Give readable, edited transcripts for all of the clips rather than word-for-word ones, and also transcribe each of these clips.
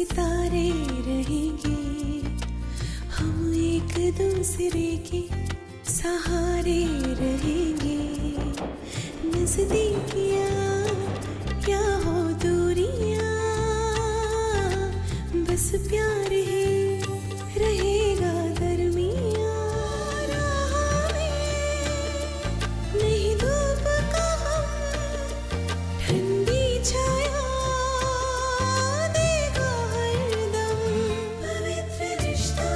सितारे रहेंगे, हम एक दूसरे के सहारे रहेंगे। नजदीकियाँ क्या हो दूरियाँ, बस प्यार ही रहेगा दरमियाँ। राह में नहीं धूप का हम, ठंडी छाया देगा हरदम। पवित्र रिश्ता,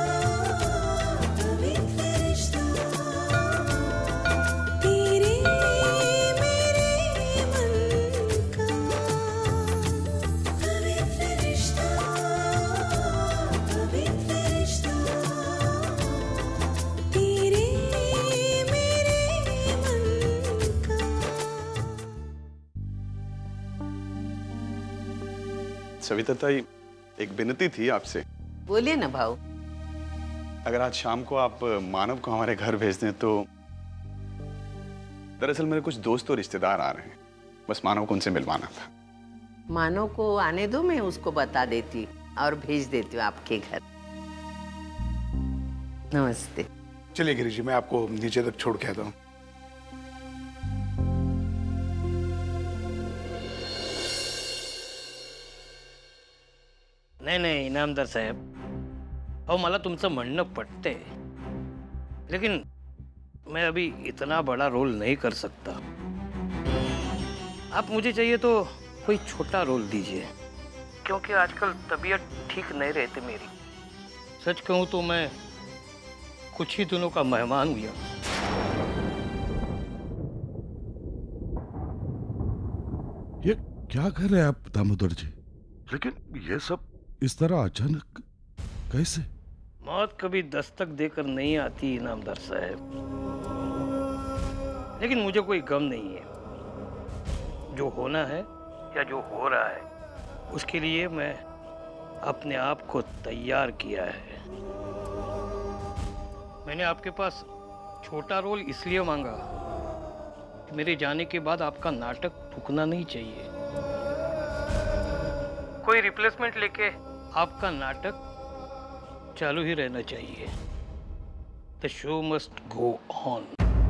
पवित्र रिश्ता, तेरे मेरे मन का। पवित्र रिश्ता, पवित्र रिश्ता, तेरे मेरे मन का। सविता ताई, एक विनती थी आपसे। बोलिए ना भाऊ। अगर आज शाम को आप मानव को हमारे घर भेज दें तो। दरअसल मेरे कुछ दोस्त और रिश्तेदार आ रहे हैं, बस मानव को उनसे मिलवाना था। मानो को आने दो, मैं उसको बता देती और भेज देती हूँ आपके घर। नमस्ते। चलिए गिरी जी, मैं आपको नीचे तक छोड़ के आता हूँ। नाही नाही इनामदार साहेब, अहो मला तुमचं म्हणणं पटतंय, लेकिन मैं अभी इतना बड़ा रोल नहीं कर सकता। आप मुझे चाहिए तो कोई छोटा रोल दीजिए, क्योंकि आजकल तबीयत ठीक नहीं रहती मेरी। सच कहूं तो मैं कुछ ही दिनों का मेहमान हुआ। ये क्या कर रहे हैं आप दामोदर जी? लेकिन ये सब इस तरह अचानक कैसे? मौत कभी दस्तक देकर नहीं आती इनामदार साहब, लेकिन मुझे कोई गम नहीं है। जो होना है या जो हो रहा है, उसके लिए मैं अपने आप को तैयार किया है। मैंने आपके पास छोटा रोल इसलिए मांगा कि मेरे जाने के बाद आपका नाटक रुकना नहीं चाहिए। कोई रिप्लेसमेंट लेके आपका नाटक चालू ही रहना चाहिए। The show must go on.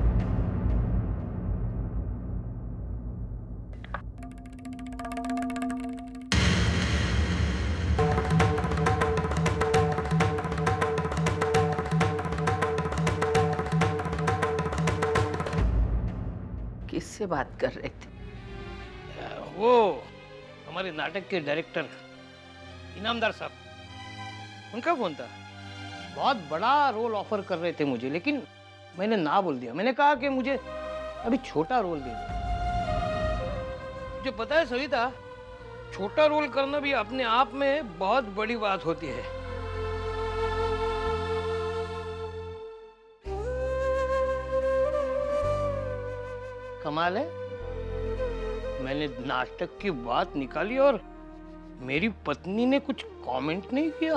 किससे बात कर रहे थे? वो हमारे नाटक के डायरेक्टर इनामदार साहब, उनका फोन था। बहुत बड़ा रोल ऑफर कर रहे थे मुझे, लेकिन मैंने ना बोल दिया। मैंने कहा कि मुझे अभी छोटा रोल दे दो। मुझे पता है सविता, छोटा रोल करना भी अपने आप में बहुत बड़ी बात होती है। कमाल है, मैंने नाटक की बात निकाली और मेरी पत्नी ने कुछ कमेंट नहीं किया।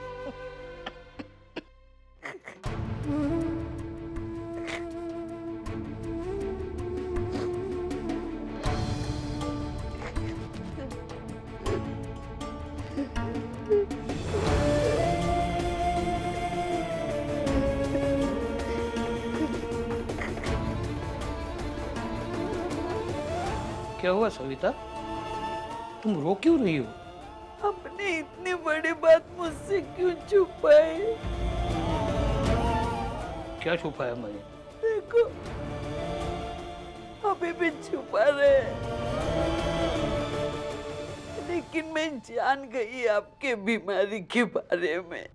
क्या हुआ सविता, तुम रो क्यों रही हो? आपने इतनी बड़ी बात मुझसे क्यों छुपाई? क्या छुपाया मैंने? देखो, अभी भी छुपा रहे हैं, लेकिन मैं जान गई आपके बीमारी के बारे में।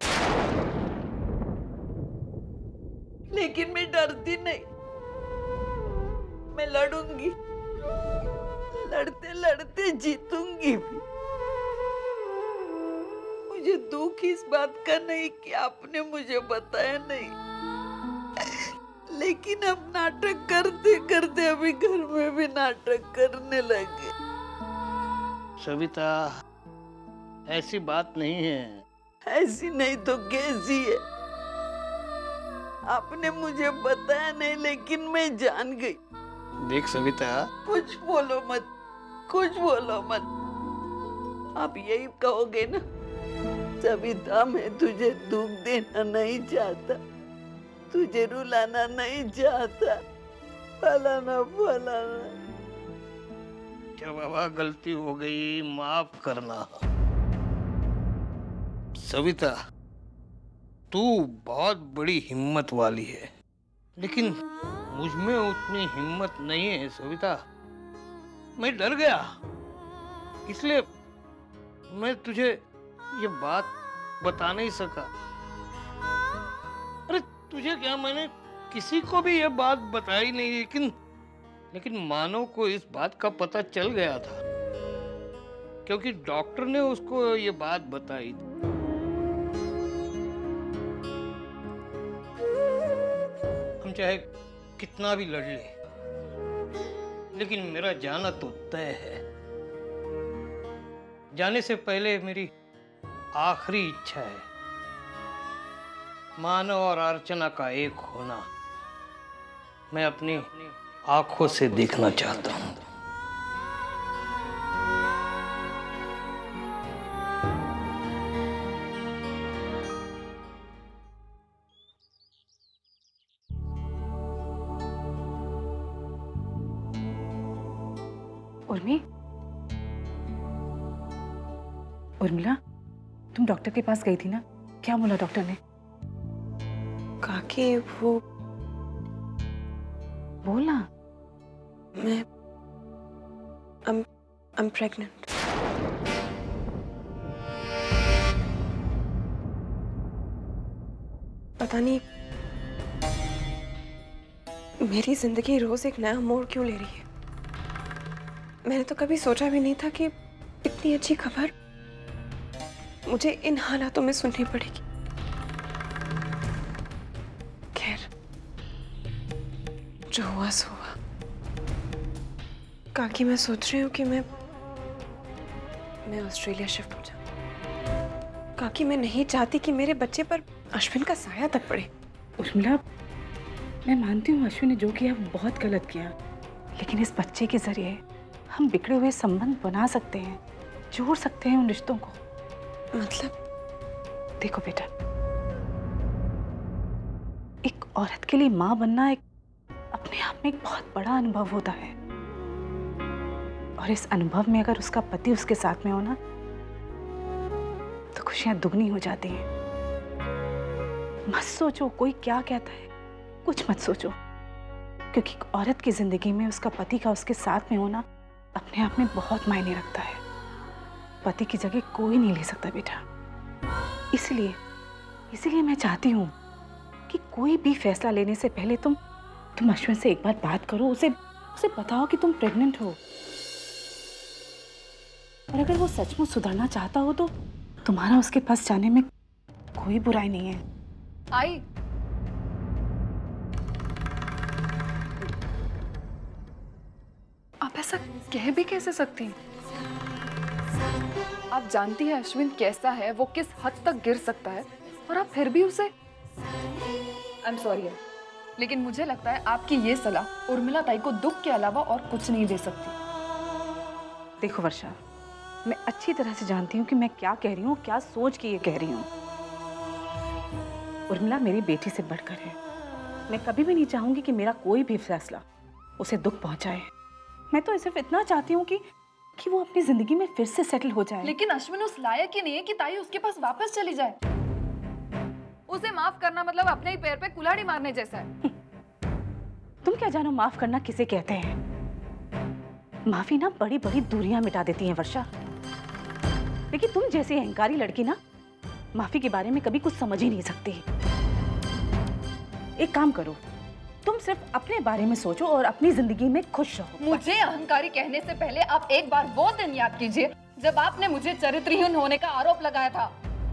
लेकिन मैं डरती नहीं, मैं लड़ूंगी, लड़ते लड़ते जीतूंगी भी। मुझे दुख इस बात का नहीं कि आपने मुझे बताया नहीं, लेकिन अब नाटक करते करते अभी घर में भी नाटक करने लगे। सविता, ऐसी बात नहीं है। ऐसी नहीं तो कैसी है? आपने मुझे बताया नहीं, लेकिन मैं जान गई। देख सविता, कुछ बोलो मत, कुछ बोलो मत। आप यही कहोगे ना सविता, मैं तुझे दुख देना नहीं चाहता, तुझे रुलाना नहीं चाहता। फलाना फलाना। क्या बाबा, गलती हो गई, माफ करना। सविता, तू बहुत बड़ी हिम्मत वाली है, लेकिन मुझ में उतनी हिम्मत नहीं है सविता। मैं डर गया, इसलिए मैं तुझे ये बात बता नहीं सका। अरे तुझे क्या, मैंने किसी को भी ये बात बताई नहीं, लेकिन मानव को इस बात का पता चल गया था, क्योंकि डॉक्टर ने उसको ये बात बताई थी। हम चाहे कितना भी लड़ ले, लेकिन मेरा जाना तो तय है। जाने से पहले मेरी आखिरी इच्छा है मानव और अर्चना का एक होना। मैं अपनी आंखों से देखना चाहता हूं। उर्मिला, तुम डॉक्टर के पास गई थी ना, क्या बोला डॉक्टर ने? काकी वो बोला मैं I'm pregnant। पता नहीं मेरी जिंदगी रोज एक नया मोड़ क्यों ले रही है। मैंने तो कभी सोचा भी नहीं था कि इतनी अच्छी खबर मुझे इन हालातों में सुननी पड़ेगी। खैर, जो हुआ सो हुआ। काकी, मैं सोच रही हूँ कि मैं ऑस्ट्रेलिया शिफ्ट हो जाऊँ। काकी, मैं नहीं चाहती कि मेरे बच्चे पर अश्विन का साया तक पड़े। उर्मिला, मैं मानती हूँ अश्विन ने जो किया वो बहुत गलत किया, लेकिन इस बच्चे के जरिए हम बिगड़े हुए संबंध बना सकते हैं, जोड़ सकते हैं उन रिश्तों को। मतलब? देखो बेटा, एक औरत के लिए माँ बनना एक अपने आप में एक बहुत बड़ा अनुभव होता है, और इस अनुभव में अगर उसका पति उसके साथ में हो ना, तो खुशियां दुगनी हो जाती हैं। मत सोचो कोई क्या कहता है, कुछ मत सोचो, क्योंकि एक औरत की जिंदगी में उसका पति का उसके साथ में होना अपने आप में बहुत मायने रखता है। पति की जगह कोई नहीं ले सकता बेटा। इसलिए मैं चाहती हूँ कि कोई भी फैसला लेने से पहले तुम अश्विन से एक बार बात करो, उसे बताओ कि तुम प्रेग्नेंट हो, और अगर वो सचमुच सुधरना चाहता हो तो तुम्हारा उसके पास जाने में कोई बुराई नहीं है। आई, आप ऐसा कह भी कैसे सकती हैं? आप जानती हैं अश्विन कैसा है, वो किस हद तक गिर सकता है, और आप फिर भी उसे। आई एम सॉरी, लेकिन मुझे लगता है आपकी ये सलाह उर्मिला ताई को दुख के अलावा और कुछ नहीं दे सकती। देखो वर्षा, मैं अच्छी तरह से जानती हूँ कि मैं क्या कह रही हूँ, क्या सोच के ये कह रही हूँ। उर्मिला मेरी बेटी से बढ़कर है। मैं कभी भी नहीं चाहूंगी कि मेरा कोई भी फैसला उसे दुख पहुंचाए। मैं तो सिर्फ इतना चाहती हूँ कि वो अपनी जिंदगी में फिर से सेटल हो जाए। लेकिन अश्विन उस लायक ही नहीं है कि ताई उसके पास वापस चली जाए। उसे माफ करना मतलब अपने ही पैर पे कुल्हाड़ी मारने जैसा है। तुम क्या जानो माफ करना किसे कहते हैं? माफी ना बड़ी बड़ी दूरियां मिटा देती है वर्षा, लेकिन तुम जैसी अहंकारी लड़की ना माफी के बारे में कभी कुछ समझ ही नहीं सकती। एक काम करो, तुम सिर्फ अपने बारे में सोचो और अपनी जिंदगी में खुश रहो। मुझे अहंकारी कहने से पहले आप एक बार वो दिन याद कीजिए जब आपने मुझे चरित्रहीन होने का आरोप लगाया था।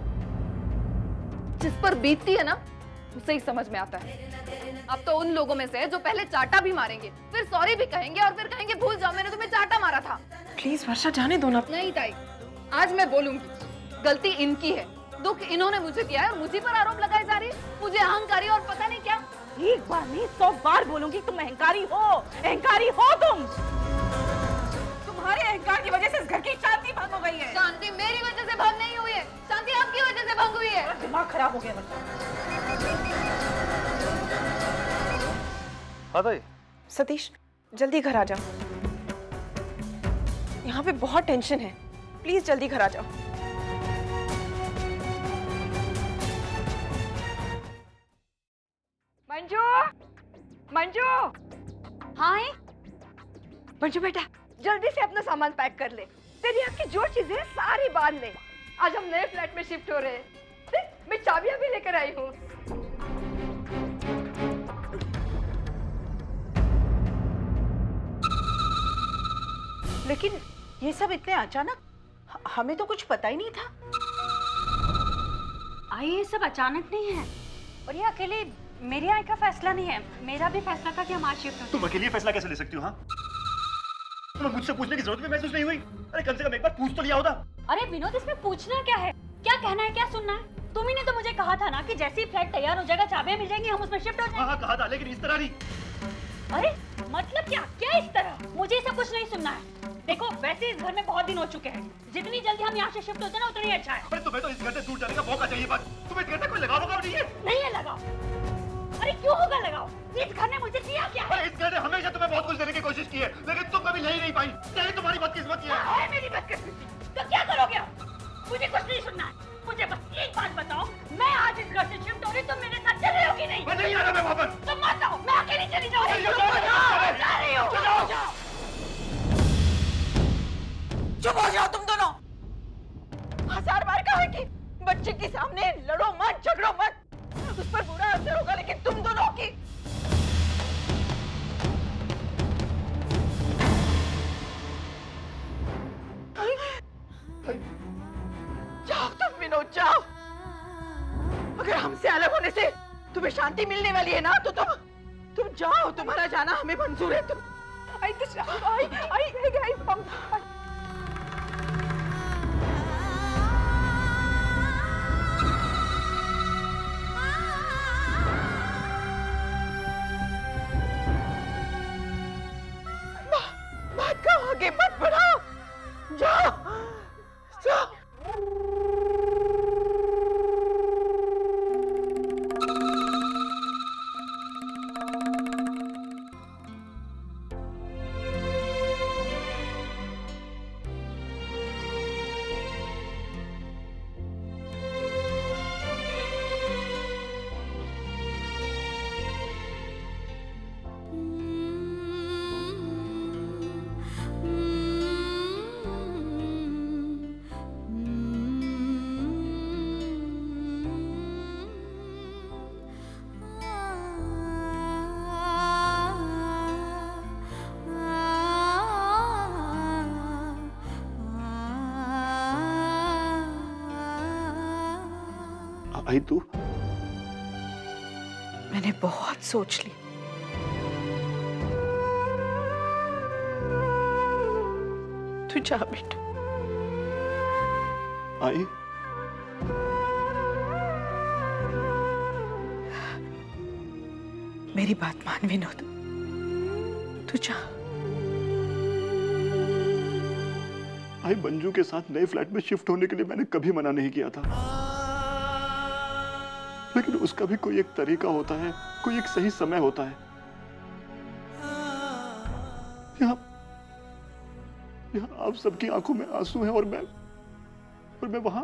जिस पर बीतती है ना, उसे ही समझ में आता है। अब तो उन लोगों में से है जो पहले चाटा भी मारेंगे, फिर सॉरी भी कहेंगे, और फिर कहेंगे भूल जाओ मैंने तुम्हें चाटा मारा था। प्लीज वर्षा, जाने दो ना। नहीं ताई, आज मैं बोलूंगी, गलती इनकी है, दुख इन्होंने मुझे किया है और मुझे पर आरोप लगाए जा रही है। मुझे अहंकारी और पता नहीं क्या। एक बार नहीं 100 बार बोलूंगी, तुम अहंकारी हो, अहंकारी हो तुम। तुम्हारे इनकार की वजह से इस घर की शांति भंग हो गई है। शांति मेरी वजह से भंग नहीं हुई है, शांति आपकी वजह से भंग हुई है। दिमाग खराब हो गया मतलब। सतीश, जल्दी घर आ जाओ। यहाँ पे बहुत टेंशन है, प्लीज जल्दी घर आ जाओ। मंजू, मंजू। हाँ मंजू बेटा, जल्दी से अपना सामान पैक कर ले। तेरी यहाँ की जो चीजें हैं सारी बांध ले। आज हम नए फ्लैट में शिफ्ट हो रहे हैं। देख, मैं चाबियां भी लेकर आई हूँ। लेकिन ये सब इतने अचानक, हमें तो कुछ पता ही नहीं था। आई ये सब अचानक नहीं है, और ये अकेले मेरे आई का फैसला नहीं है। मेरा भी फैसला था कि हम आज शिफ्ट हो। तुम अकेले फैसला कैसे ले सकती हो? हाँ, तुम्हें मुझसे पूछने की जरूरत भी महसूस नहीं हुई? अरे कम से कम एक बार पूछ तो लिया होता। अरे विनोद, इसमें पूछना क्या है? क्या कहना है, क्या सुनना है? तुम ही ने तो मुझे कहा था ना कि जैसे ही फ्लैट तैयार हो जाएगा, चाबियां मिल जाएंगी, हम उसमें शिफ्ट हो जाएंगे। हाँ कहा था, लेकिन इस तरह नहीं। अरे मतलब क्या क्या इस तरह? मुझे सब कुछ नहीं सुनना है। देखो, वैसे इस घर में बहुत दिन हो चुके हैं, जितनी जल्दी हम यहाँ से शिफ्ट होते ना उतनी अच्छा है। अरे तुम्हें तो इस घर से दूर जाने का मौका चाहिए, बस। तुम्हें इस घर से कोई लगाव नहीं है? नहीं है लगाव। अरे क्यों होगा लगाव? इस घर ने मुझे दिया क्या है? अरे इस घर ने हमेशा तुम्हें बहुत कुछ देने की कोशिश की है, लेकिन तुम कभी ले ही नहीं पाई। यही तुम्हारी बदकिस्मती है। है मेरी बदकिस्मती। तो क्या करोगे आप? मुझे कुछ नहीं सुनना है। मुझे बस एक बात बताओ, मैं आज इस घर से शिफ्ट हो रही, तुम मेरे साथ चल रहे हो कि नहीं? मैं नहीं आ रहा, मैं वापस। तुम मत आओ, मैं अकेली चली जाऊंगी। जा रही हूँ। चुप हो जाओ तुम दोनों। 1000 बार कहा है कि बच्चे के सामने लड़ो मत, झगड़ो मत। उस पर बुरा असर होगा, लेकिन तुम दोनों की। जाओ तुम विनोद, जाओ। अगर हमसे अलग होने से तुम्हें शांति मिलने वाली है ना, तो तुम जाओ। तुम्हारा जाना हमें मंजूर है। तुम बात का आगे मत बढ़ाओ। जाओ जाओ। आई तू? मैंने बहुत सोच ली। तू जा बेटा। आई? मेरी बात मान विनोद, तू जा। आई, मंजू के साथ नए फ्लैट में शिफ्ट होने के लिए मैंने कभी मना नहीं किया था, लेकिन उसका भी कोई एक तरीका होता है, कोई एक सही समय होता है। यहाँ आप सबकी आंखों में आंसू हैं और मैं वहां।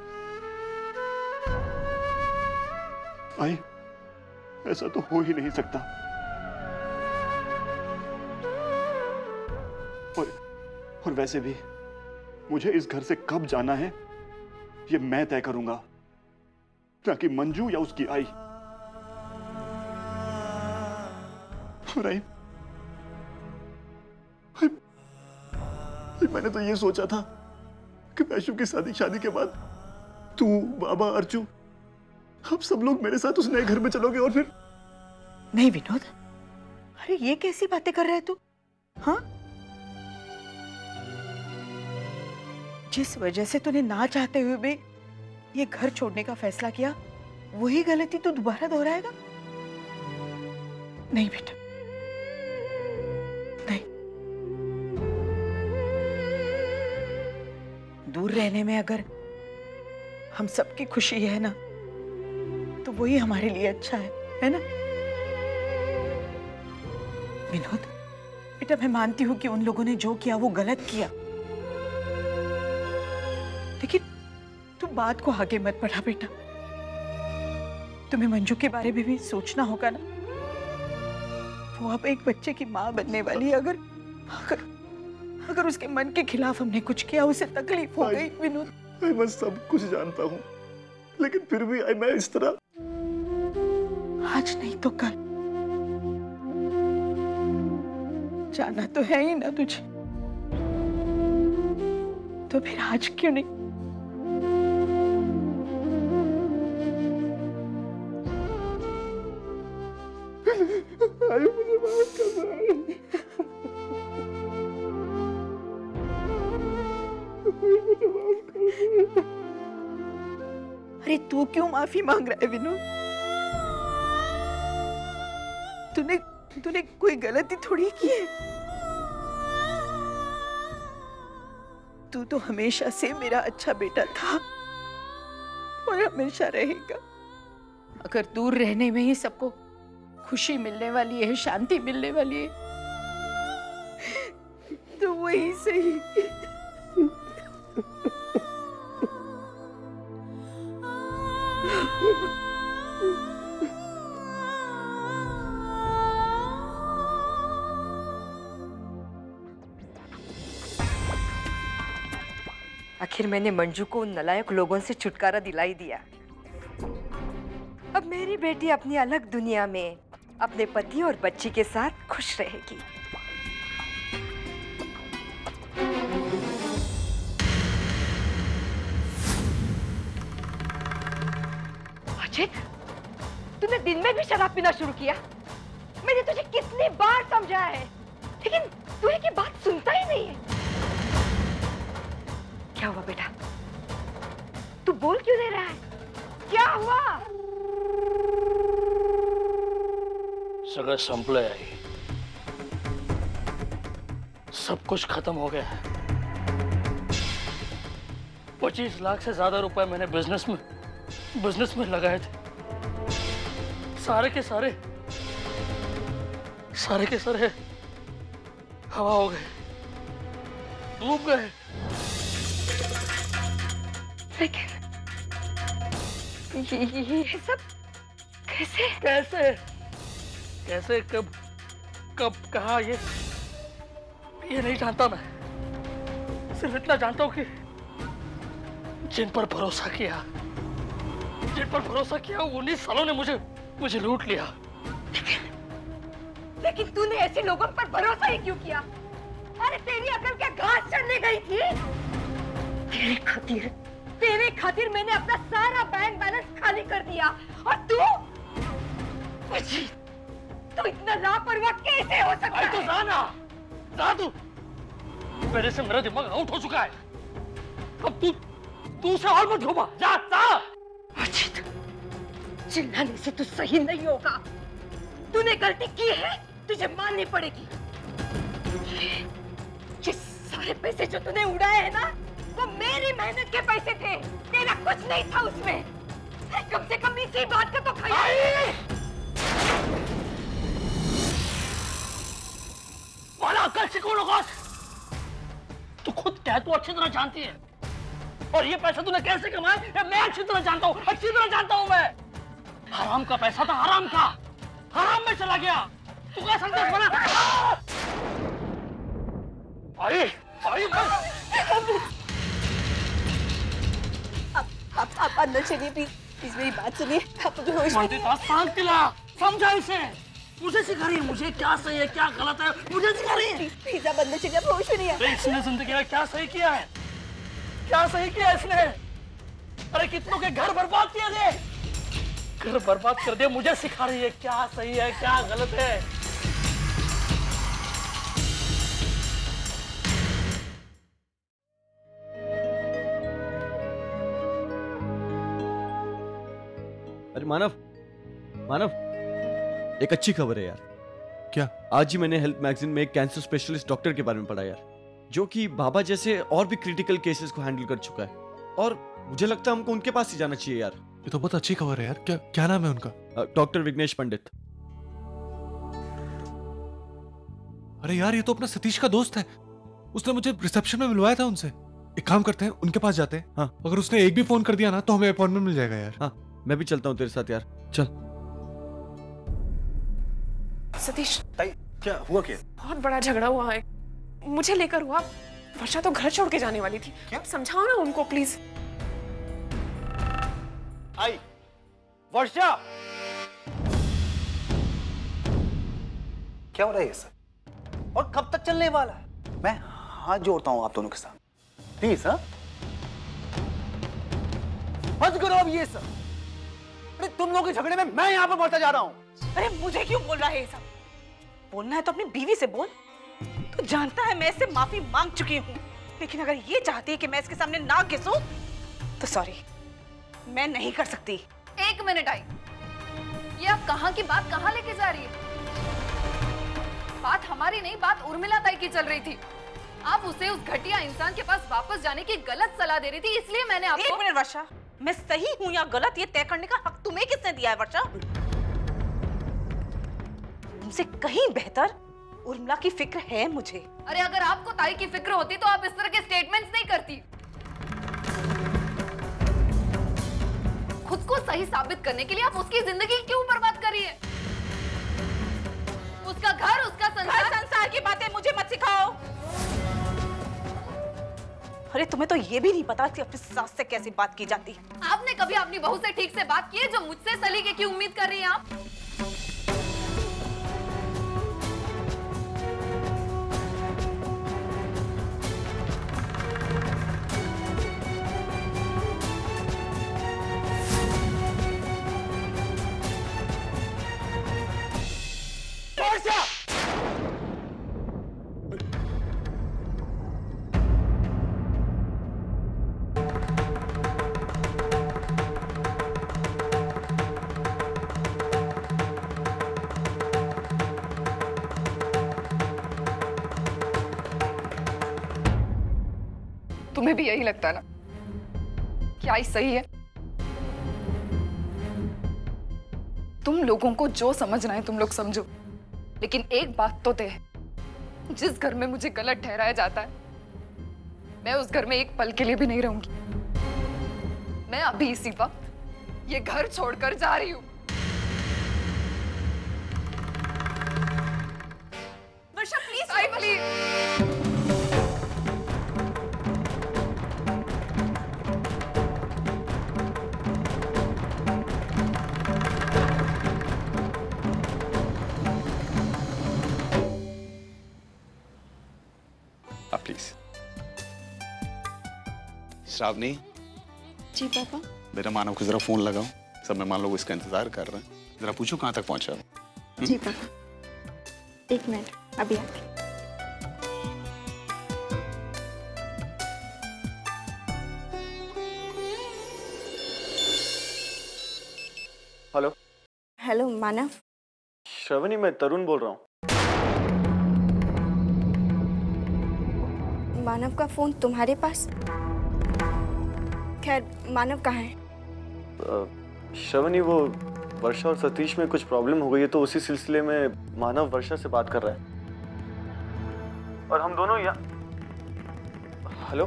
आई, ऐसा तो हो ही नहीं सकता। और वैसे भी मुझे इस घर से कब जाना है ये मैं तय करूंगा, ना कि मंजू या उसकी आई। और आई, मैंने तो ये सोचा था कि वैशु की शादी के बाद तू, बाबा, अर्जू, आप सब लोग मेरे साथ उस नए घर में चलोगे और फिर। नहीं विनोद, अरे ये कैसी बातें कर रहे तू? हाँ, जिस वजह से तूने ना चाहते हुए भी ये घर छोड़ने का फैसला किया, वही गलती तू दोबारा दोहराएगा? नहीं बेटा, नहीं। रहने में अगर हम सबकी खुशी है ना, तो वही हमारे लिए अच्छा है ना? विनोद बेटा, मैं मानती हूँ कि उन लोगों ने जो किया वो गलत किया, लेकिन तू बात को आगे मत बढ़ा बेटा। तुम्हें मंजू के बारे में भी सोचना होगा ना। वो अब एक बच्चे की माँ बनने वाली है। अगर अगर अगर उसके मन के खिलाफ हमने कुछ किया, उसे तकलीफ हो गई। विनोद मैं सब कुछ जानता हूँ, लेकिन फिर भी मैं इस तरह, आज नहीं तो कल जाना तो है ही ना तुझे, तो फिर आज क्यों नहीं? मुझे माफ करना है। मुझे माफ करना है। अरे तू क्यों माफी मांग रहा है विनोद? तूने कोई गलती थोड़ी की है। तू तो हमेशा से मेरा अच्छा बेटा था और हमेशा रहेगा। अगर दूर रहने में ही सबको खुशी मिलने वाली है, शांति मिलने वाली है, तो वही सही। आखिर मैंने मंजू को उन नालायक लोगों से छुटकारा दिला ही दिया। अब मेरी बेटी अपनी अलग दुनिया में अपने पति और बच्ची के साथ खुश रहेगी। अजित, तूने दिन में भी शराब पीना शुरू किया। मैंने तुझे कितनी बार समझाया है, लेकिन तू एक बात सुनता ही नहीं है। क्या हुआ बेटा? तू बोल क्यों नहीं रहा है? क्या हुआ? सगळं संपलंय आई, सब कुछ खत्म हो गया है। 25 लाख से ज्यादा रुपए मैंने बिजनेस में लगाए थे। सारे के सारे हवा हो गए, डूब गए। लेकिन ये सब कैसे कब कहा, ये नहीं जानता मैं। सिर्फ इतना जानता हूं कि जिन पर भरोसा किया उन्हीं सालों ने मुझे लूट लिया। लेकिन तूने ऐसे लोगों पर भरोसा ही क्यों किया? अरे तेरी अकल क्या घास चढ़ने गई थी? तेरे खातिर मैंने अपना सारा बैंक बैलेंस खाली कर दिया, और तू इतना लापरवाह कैसे हो सकता है? तो जा तू। पहले से मेरा दिमाग आउट हो चुका है। अब तू उसे और मत घुमा। जा। अजित, चिल्लाने से तो सही नहीं होगा। तूने गलती की है, तुझे माननी पड़ेगी। ये सारे पैसे जो तूने उड़ाए हैं ना, वो मेरी मेहनत के पैसे थे। तेरा कुछ नहीं था उसमें। कम से कम इसी बात का तो ख्याल। अक्ल सिखो लोगों। तू खुद क्या तू अच्छी तरह जानती है, और ये पैसा तूने कैसे कमाया मैं अच्छी तरह जानता हूँ। मैं हराम का पैसा था, हराम में चला गया। तू क्या समझा? बना आई आप अंदर चलिए प्लीज, मेरी बात सुनिए। आप मुझे होश में शांत दिला, समझा इसे। मुझे सिखा रही है, मुझे क्या सही है क्या गलत है, मुझे सिखा रही है। प्लीज आप अंदर चलिए, आप होश में नहीं है। इसने जिंदगी में क्या सही किया है? क्या सही किया इसने? अरे कितनों के घर बर्बाद किए थे, घर बर्बाद कर दिया। मुझे सिखा रही है क्या सही है क्या गलत है। अरे मानव, एक अच्छी खबर है यार। क्या? आज ही मैंने हेल्थ मैगजीन में एक कैंसर स्पेशलिस्ट डॉक्टर के बारे में पढ़ा यार, जो कि बाबा जैसे और भी क्रिटिकल केसेस को हैंडल कर चुका है। और मुझे लगता है हमको उनके पास ही जाना चाहिए यार। ये तो बहुत अच्छी खबर है यार। क्या क्या नाम है उनका? डॉक्टर विघ्नेश पंडित। अरे यार, ये तो अपना सतीश का दोस्त है। उसने मुझे रिसेप्शन में मिलवाया था उनसे। एक काम करते हैं, उनके पास जाते हैं। हाँ। अगर उसने एक भी फोन कर दिया ना तो हमें अपॉइंटमेंट मिल जाएगा यार। हाँ, मैं भी चलता हूँ तेरे साथ यार। चल। सतीश, क्या हुआ? क्या बहुत बड़ा झगड़ा हुआ है, मुझे लेकर हुआ। वर्षा तो घर छोड़ के जाने वाली थी। क्या? समझाओ ना उनको प्लीज। आई वर्षा, क्या हो रहा है ये सब? और कब तक चलने वाला है? मैं हाथ जोड़ता हूं आप दोनों के साथ, प्लीज। हाँ, बंद करो अब ये सब। अरे तुम लोगों के झगड़े में मैं यहां पर बढ़ता जा रहा हूं। अरे मुझे क्यों बोल रहा है ये सब? बोलना है तो अपनी बीवी से बोल। तू जानता है मैं इससे माफी मांग चुकी हूँ, लेकिन अगर ये चाहती है कि मैं इसके सामने ना घिसूं तो सॉरी, मैं नहीं कर सकती। एक मिनट आई, ये आप कहाँ की बात कहाँ लेके जा रही है? बात हमारी नहीं, बात उर्मिला ताई की चल रही थी। आप उसे उस घटिया इंसान के पास वापस जाने की गलत सलाह दे रही थी, इसलिए मैंने आपको। एक मिनट वर्षा, मैं सही हूँ या गलत ये तय करने का हक तुम्हें किसने दिया है वर्षा? तुमसे कहीं बेहतर उर्मिला की फिक्र है मुझे। अरे अगर आपको ताई की फिक्र होती तो आप इस तरह के स्टेटमेंट्स नहीं करती। खुद को सही साबित करने के लिए आप उसकी जिंदगी क्यों बर्बाद कर रही है? उसका घर, उसका संसार की बातें मुझे मत सिखाओ। अरे तुम्हें तो ये भी नहीं पता कि अपनी सास से कैसे बात की जाती है। आपने कभी अपनी बहू से ठीक से बात की है जो मुझसे सलीके की उम्मीद कर रही हैं आप? तुम्हें भी यही लगता है ना कि आई सही है? तुम लोगों को जो समझना है तुम लोग समझो, लेकिन एक बात तो तय है, जिस घर में मुझे गलत ठहराया जाता है मैं उस घर में एक पल के लिए भी नहीं रहूंगी। मैं अभी इसी वक्त ये घर छोड़कर जा रही हूँ। वर्षा प्लीज, आई प्लीज। प्लीज। श्रावणी। जी पापा। मेरा मानव को जरा फोन लगाओ, सब मेहमान लोग इसका इंतजार कर रहे हैं। जरा पूछो कहाँ तक पहुंचा है। जी पापा, एक मिनट, अभी आके। हेलो। हेलो मानव। श्रावणी, मैं तरुण बोल रहा हूँ। मानव का फोन तुम्हारे पास? खैर, मानव कहाँ है? श्रावणी, वो वर्षा और सतीश में कुछ प्रॉब्लम हो गई है, तो उसी सिलसिले में मानव वर्षा से बात कर रहा है और हम दोनों यहाँ। हेलो।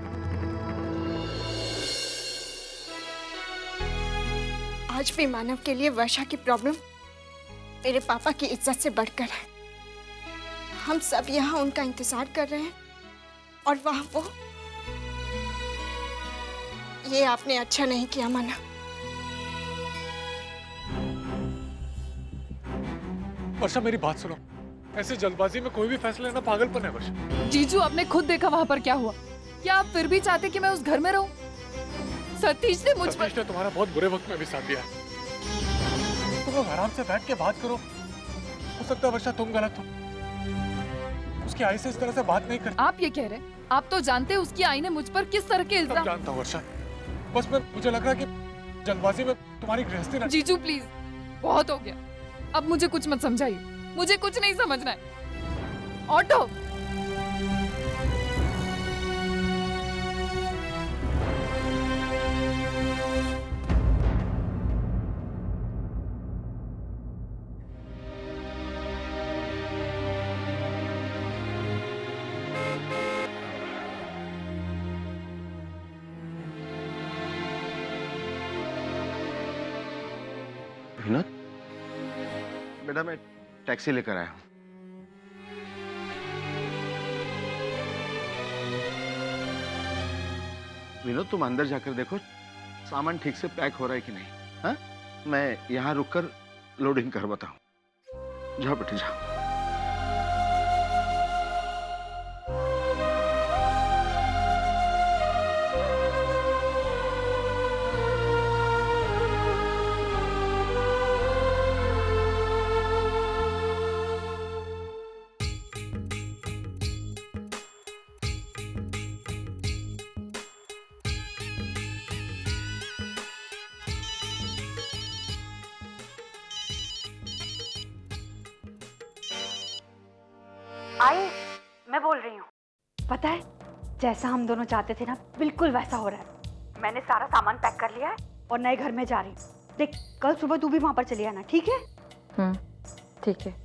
आज भी मानव के लिए वर्षा की प्रॉब्लम मेरे पापा की इज्जत से बढ़कर है। हम सब यहाँ उनका इंतजार कर रहे हैं और वहां वो। ये आपने अच्छा नहीं किया मानव। वर्षा, मेरी बात सुनो। ऐसे जल्दबाजी में कोई भी फैसला लेना पागलपन है वर्षा। जीजू, आपने खुद देखा वहां पर क्या हुआ। क्या आप फिर भी चाहते कि मैं उस घर में रहूं? सतीश ने मुझ पर। तुम्हारा बहुत बुरे वक्त में भी साथ दिया। तुम लोग आराम से बैठ के बात करो। हो सकता है वर्षा तुम गलत हो, उसकी आई से इस तरह से बात नहीं करती। आप ये कह रहे हैं? आप तो जानते हैं उसकी आई ने मुझ पर किस तरह के इल्जाम। जानता हूँ वर्षा, बस मुझे लग रहा है कि जल्दबाजी में तुम्हारी गृहस्थी ना। जीजू प्लीज, बहुत हो गया। अब मुझे कुछ मत समझाइए, मुझे कुछ नहीं समझना है। ऑटो। विनोद, बेटा मैं टैक्सी लेकर आया हूँ। विनोद तुम अंदर जाकर देखो सामान ठीक से पैक हो रहा है कि नहीं। हाँ, मैं यहाँ रुककर लोडिंग करवाता हूँ। जाओ बेटे जाओ। आई, मैं बोल रही हूँ। पता है, जैसा हम दोनों चाहते थे ना, बिल्कुल वैसा हो रहा है। मैंने सारा सामान पैक कर लिया है और नए घर में जा रही हूँ। देख, कल सुबह तू भी वहां पर चली आना, ठीक है? ठीक है।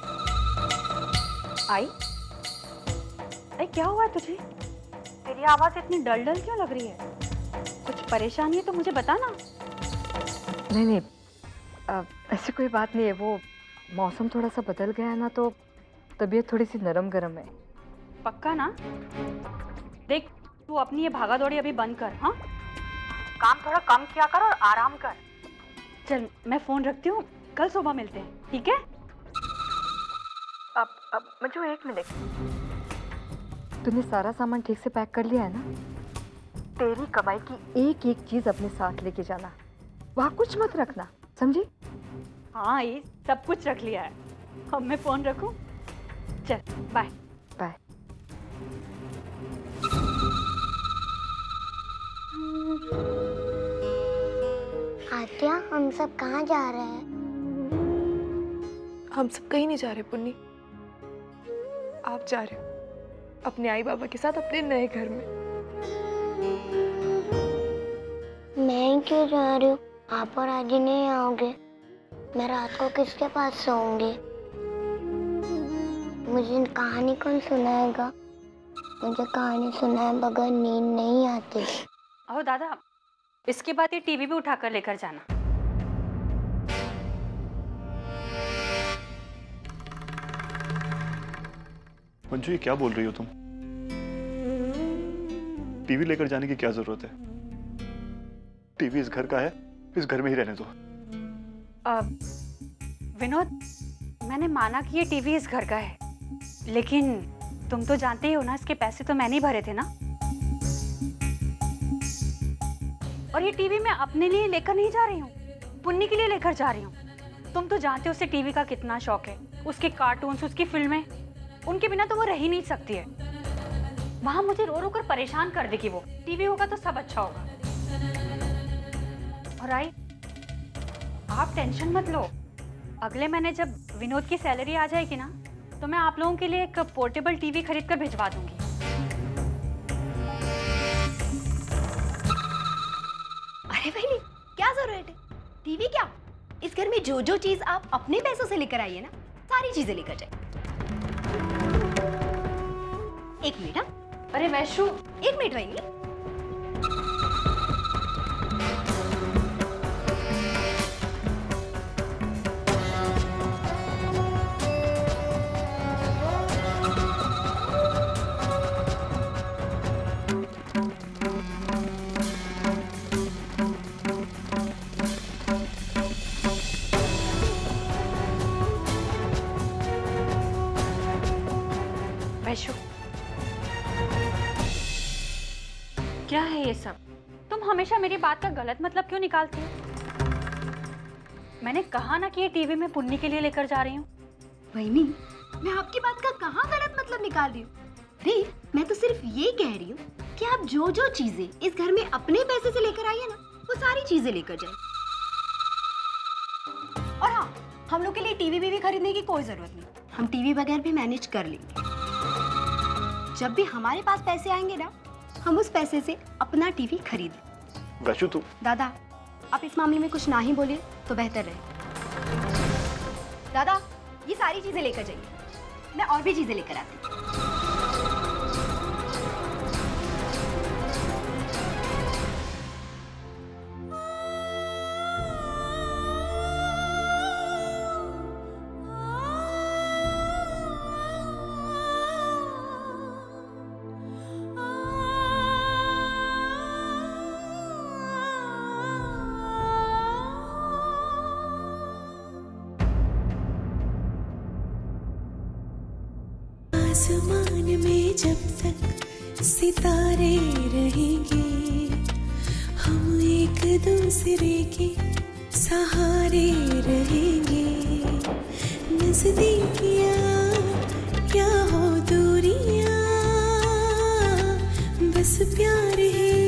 आई, अरे क्या हुआ है तुझे? तेरी आवाज इतनी डल डल क्यों लग रही है? कुछ परेशानी है तो मुझे बता ना। नहीं, ऐसी कोई बात नहीं है। वो मौसम थोड़ा सा बदल गया है ना, तो तबीयत थोड़ी सी नरम गरम है। पक्का ना? देख, तू अपनी ये भागा दौड़ी अभी बंद कर। हाँ, काम थोड़ा कम किया कर और आराम कर। चल, मैं फोन रखती हूँ, कल सुबह मिलते हैं, ठीक है? अब मंजू, एक मिनट। तूने सारा सामान ठीक से पैक कर लिया है ना? तेरी कमाई की एक एक चीज अपने साथ लेके जाना, वहाँ कुछ मत रखना, समझी? हाँ, ये सब कुछ रख लिया है। अब मैं फोन रखूं? चल, बाय बाय। आत्या, हम सब कहाँ जा रहे हैं? हम सब कहीं नहीं जा रहे पुन्नी। आप जा रहे हो अपने आई बाबा के साथ अपने नए घर में। मैं क्यों जा रही हूँ? आप और आजी नहीं आओगे? मैं रात को किसके पास सोऊंगी? मुझे कहानी कौन सुनाएगा? मुझे कहानी सुनाए बगैर नींद नहीं आती। ओ दादा, इसके बाद ये टीवी भी उठाकर लेकर जाना। मंजू, ये क्या बोल रही हो तुम? टीवी लेकर जाने की क्या जरूरत है? टीवी इस घर का है, इस घर में ही रहने दो। विनोद, मैंने माना कि ये टीवी इस घर का है, लेकिन तुम तो जानते ही हो ना, इसके पैसे तो मैंने ही भरे थे ना। और ये टीवी मैं अपने लिए लेकर नहीं जा रही हूँ, पुन्नी के लिए लेकर जा रही हूँ। तुम तो जानते हो उसे टीवी का कितना शौक है, उसके कार्टून्स, उसकी फिल्में, उनके बिना तो वो रह ही नहीं सकती है। वहां मुझे रो रो कर परेशान कर देगी वो। टीवी होगा तो सब अच्छा होगा। और आई, आप टेंशन मत लो। अगले महीने जब विनोद की सैलरी आ जाएगी ना, तो मैं आप लोगों के लिए एक पोर्टेबल टीवी खरीद कर भिजवा दूंगी। अरे बहनी, क्या जरूरत है? टीवी क्या, इस घर में जो जो चीज आप अपने पैसों से लेकर आइए ना, सारी चीजें लेकर जाइए। एक मिनट। हाँ, अरे वैशु, एक मिनट बहनी। वैशु, क्या है ये सब? तुम हमेशा मेरी बात का गलत मतलब क्यों निकालती हो? मैंने कहा ना कि ये टीवी मैं पुन्नी के लिए लेकर जा रही हूँ। बहनी, मैं आपकी बात का कहाँ गलत मतलब निकाल रही हूँ? अरे, मैं तो सिर्फ ये कह रही हूँ कि आप जो जो चीजें इस घर में अपने पैसे से लेकर आइए ना, वो सारी चीजें लेकर जाए। और हाँ, हम लोग के लिए टीवी भी खरीदने की कोई जरूरत नहीं, हम टीवी बगैर भी मैनेज कर लेंगे। जब भी हमारे पास पैसे आएंगे ना, हम उस पैसे से अपना टीवी खरीदें। वैशु, तू दादा, आप इस मामले में कुछ ना ही बोले तो बेहतर रहे। दादा, ये सारी चीजें लेकर जाइए, मैं और भी चीजें लेकर आती हूँ। आसमान में जब तक सितारे रहेंगे, हम एक दूसरे के सहारे रहेंगे। नजदीकियाँ क्या हो दूरियाँ, बस प्यार है